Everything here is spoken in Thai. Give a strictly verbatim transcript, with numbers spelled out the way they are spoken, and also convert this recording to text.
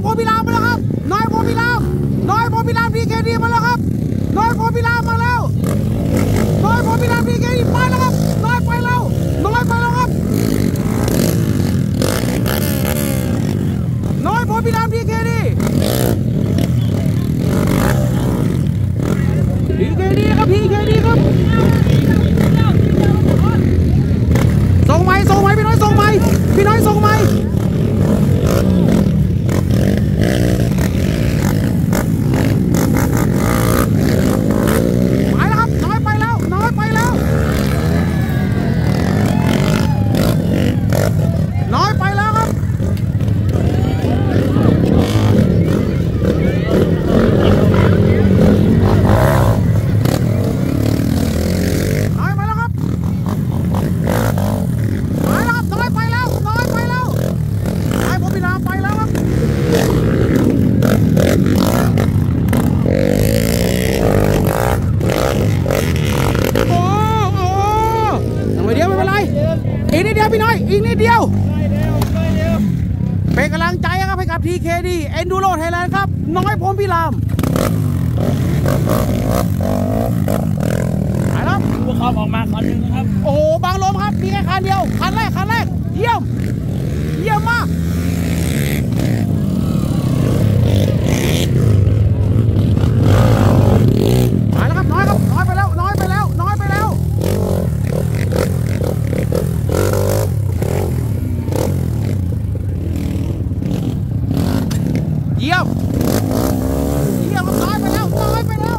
โพพิรามมาแล้วครับน้อยโพพิรามน้อยโพพิรามพีเคดีมาแล้วครับน้อยโพพิรามมาแล้วน้อยโพพิรามพีเคดีไปแล้วครับน้อยไปแล้วน้อยไปแล้วครับน้อยโพพิรามพีเคดีพีเคดีครับพีเคดีครับส่งไหมส่งไหมพี่น้อยส่งไหมพี่น้อยส่งไหมไปแล้วครับน้อยไปแล้วน้อยไปแล้วน้อยไปแล้วครับน้อยไปแล้วครับไปแล้วครับน้อยไปแล้วน้อยไปแล้วไอ้พวกพี่รามไปแล้วครับโอ้โหทำไมเดียวไม่เป็นไรอีกนิดเดียวพี่น้อยอีกนิดเดียวเป็นกำลังใจครับให้กับ ที เค ดี Enduro Thailand ครับน้อยพรหมพิรามไปแล้วพวกเขาออกมาคันนึงนะครับโอ้โหบางลมครับมีแค่คันเดียวคันแรกคันแรกเยี่ยมเยี่ยมมากไปแล้วครับน้อยครับน้อยไปแล้วน้อยไปแล้วน้อยไปแล้วเยี่ยมเยี่ยมน้อยไปแล้วน้อยไปแล้ว